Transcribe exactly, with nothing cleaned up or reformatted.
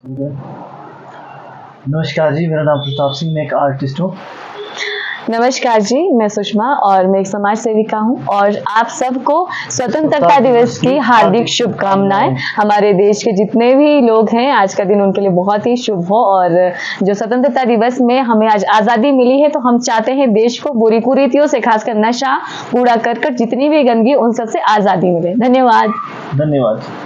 नमस्कार जी, मेरा नाम प्रताप सिंह, मैं एक आर्टिस्ट हूँ। नमस्कार जी, मैं सुषमा और मैं एक समाज सेविका हूँ और आप सबको स्वतंत्रता दिवस की हार्दिक शुभकामनाएं। हमारे देश के जितने भी लोग हैं, आज का दिन उनके लिए बहुत ही शुभ हो और जो स्वतंत्रता दिवस में हमें आज आज़ादी मिली है, तो हम चाहते हैं देश को बुरी कुरीतियों से, खासकर नशा, कूड़ा करकट, जितनी भी गंदगी, उन सब से आज़ादी मिले। धन्यवाद। धन्यवाद।